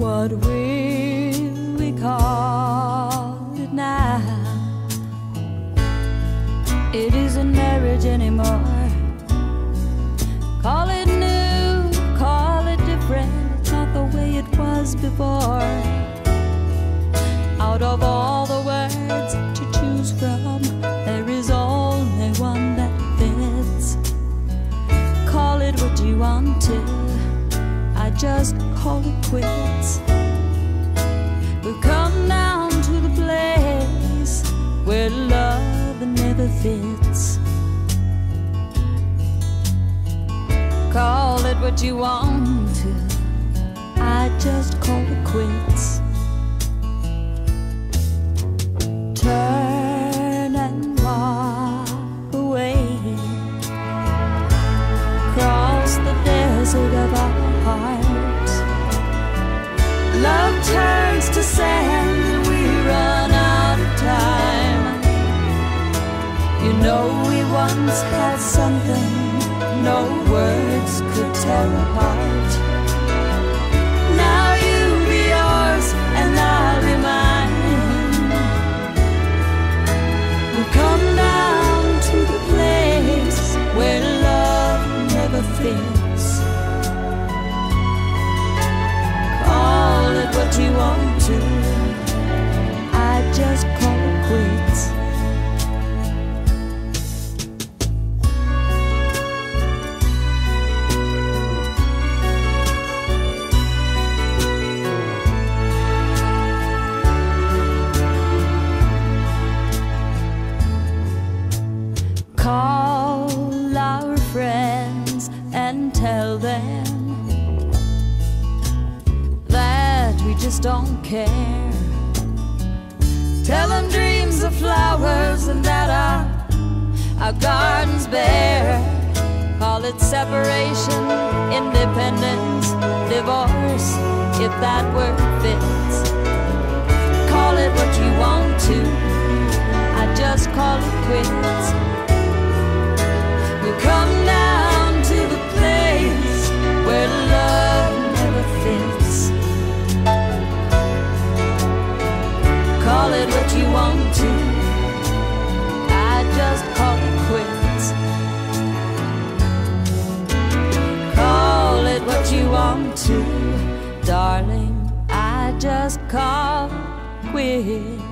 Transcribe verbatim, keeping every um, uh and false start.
What will we call it now? It isn't marriage anymore. Call it new, call it different. It's not the way it was before. Out of all the words to choose from, there is only one that fits. Call it what you want to, I just call it quits. We've come down to the place where love never fits. Call it what you want to, I just call it quits. Turn and walk away, cross the desert of our hearts. Love turns to sand and we run out of time. You know we once had something no words could tear apart. Now you be yours and I'll be mine. We've come down to the place where love never fits. Call it what you want to, I just call it quits. Call our friends and tell them that we just don't care. Tell them dreams are flowers and that our, our garden's bare. Call it separation, independence, divorce, if that word fits. Call it what you want to, I just call it quits. Come down to the place where love never fits. Call it what you want to, I just call it quits. Call it what you want to, darling, I just call quits.